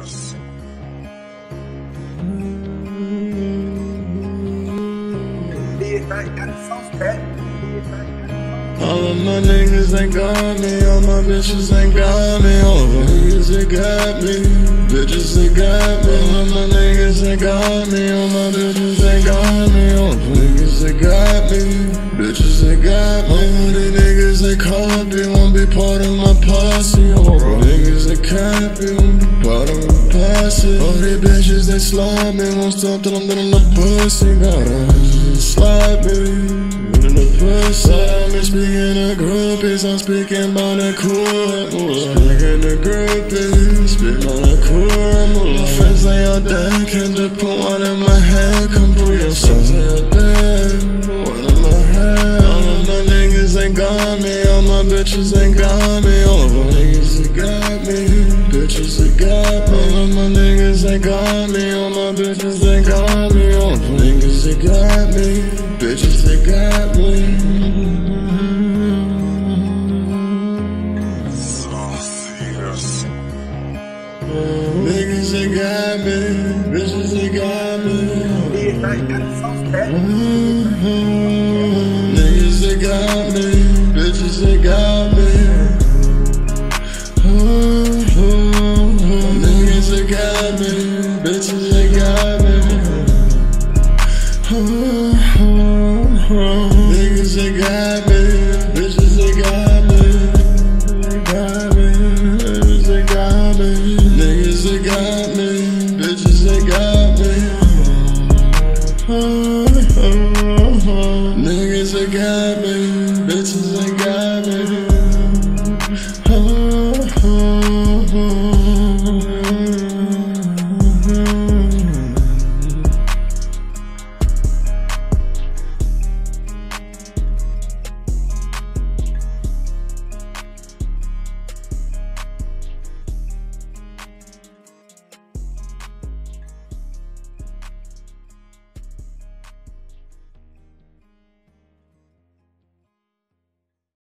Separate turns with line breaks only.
All of my niggas ain't got me, all my bitches ain't got me. All of my niggas ain't got me, bitches ain't got me. All of my niggas ain't got me, all my bitches ain't got me. All of my niggas ain't got me, bitches ain't got me. All of these niggas they caught me, won't be part of my posse. All of my niggas they can't be, won't be part of my posse. All these bitches they slide me, won't stop till I'm done in the pussy. Gotta slide me in the pussy. I'm speaking of groupies, I'm speaking about that cool. Speaking of groupies, speaking about that cool. My friends say you're dead, can't just put one in my head. Come through your son, say you're dead, put one in my head. All of my niggas ain't got me, all my bitches ain't got me. All of my niggas ain't got me, bitches ain't got me. All of my niggas ain't got me, all my bitches ain't got me. All of my niggas ain't got me, bitches ain't got me. Niggas ain't got me, bitches ain't got me. Niggas ain't got me, bitches ain't got me. Niggas ain't got me, bitches ain't got me. Niggas ain't got me.